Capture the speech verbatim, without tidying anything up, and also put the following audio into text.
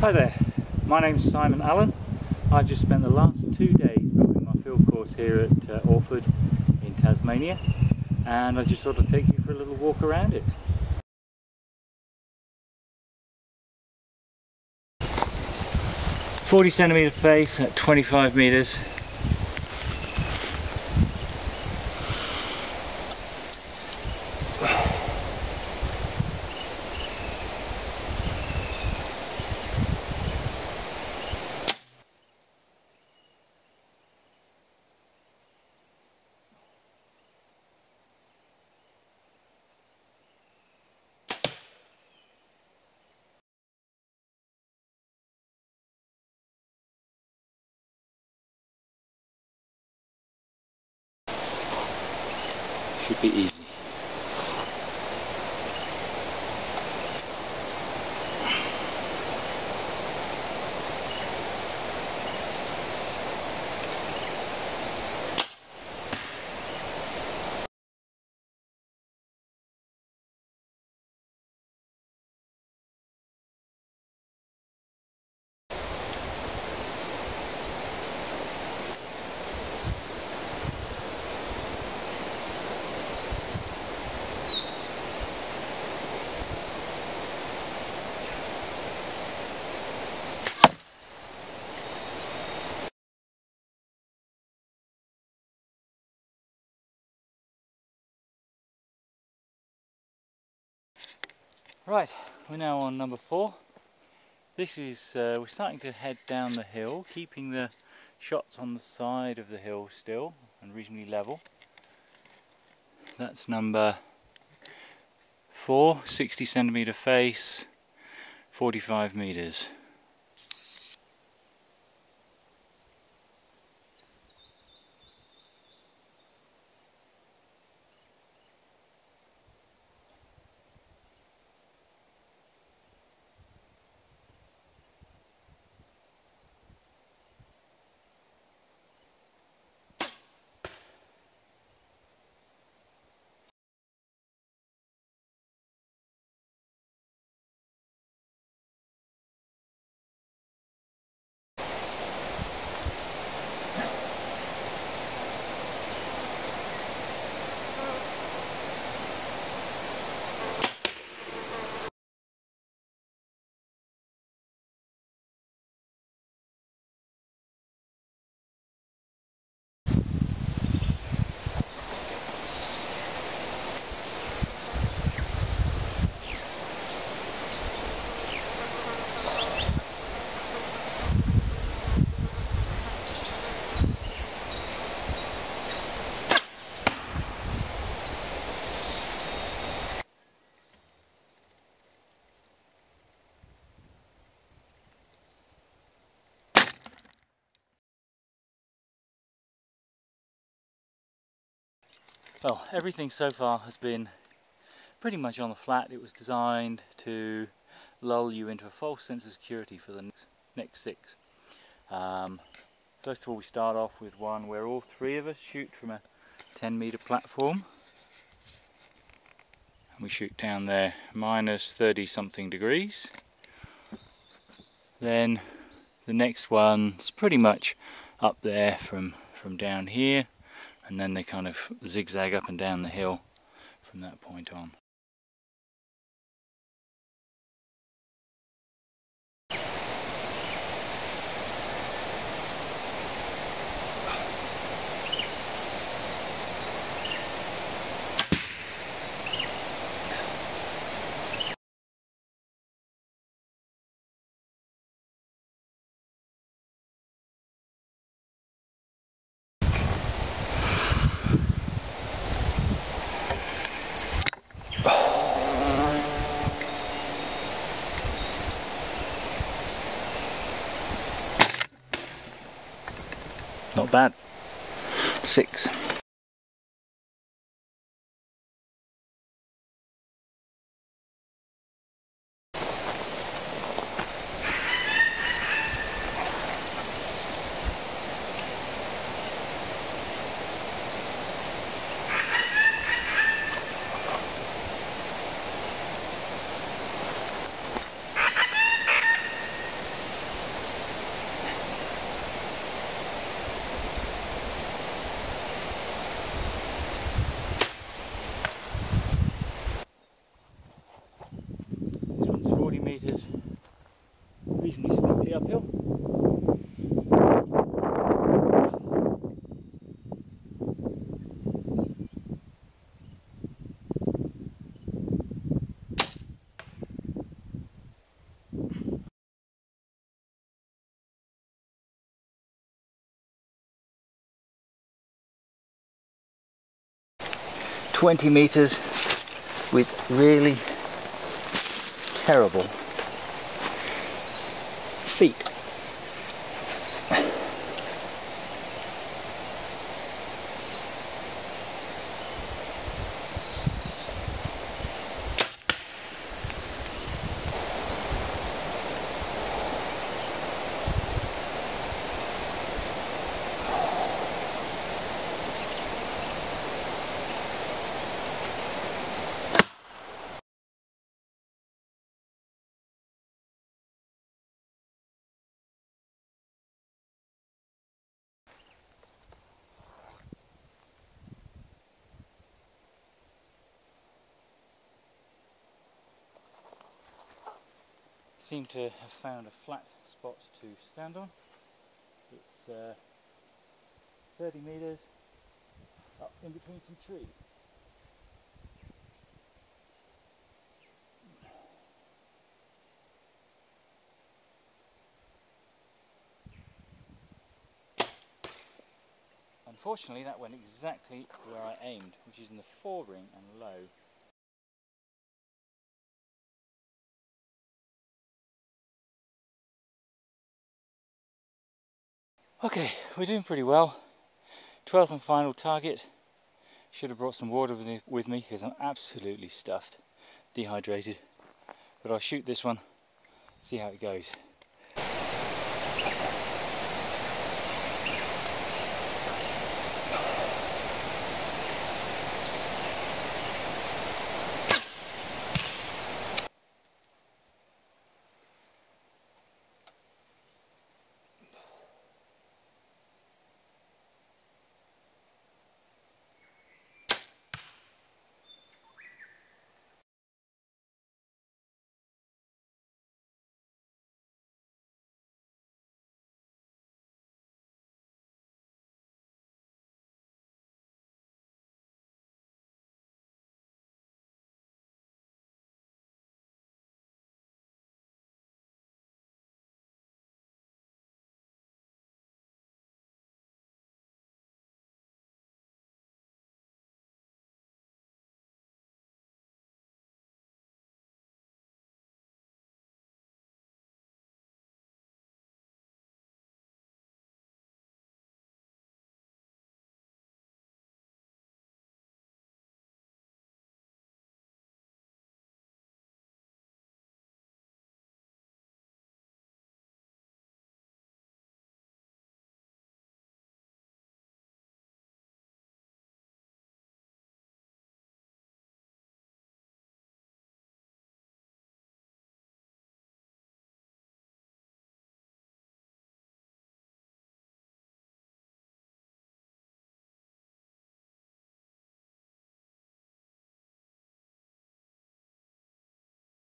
Hi there, my name's Simon Allen. I've just spent the last two days building my field course here at uh, Orford in Tasmania, and I just thought I'd take you for a little walk around it. forty centimetre face at twenty-five metres. Should be easy. Right, we're now on number four. This is, uh, we're starting to head down the hill, keeping the shots on the side of the hill still and reasonably level. That's number four, sixty centimetre face, forty-five metres. Well, everything so far has been pretty much on the flat. It was designed to lull you into a false sense of security for the next, next six. Um, first of all, we start off with one where all three of us shoot from a ten metre platform. And we shoot down there minus thirty something degrees. Then the next one's pretty much up there from, from down here. And then they kind of zigzag up and down the hill from that point on. Not bad. Six. reasonably steeply uphill. twenty metres with really terrible feet. Seem to have found a flat spot to stand on. It's uh, thirty metres up in between some trees. Unfortunately, that went exactly where I aimed, which is in the fore ring and low. Okay, we're doing pretty well. twelfth and final target. Should have brought some water with me because I'm absolutely stuffed, dehydrated. But I'll shoot this one, see how it goes.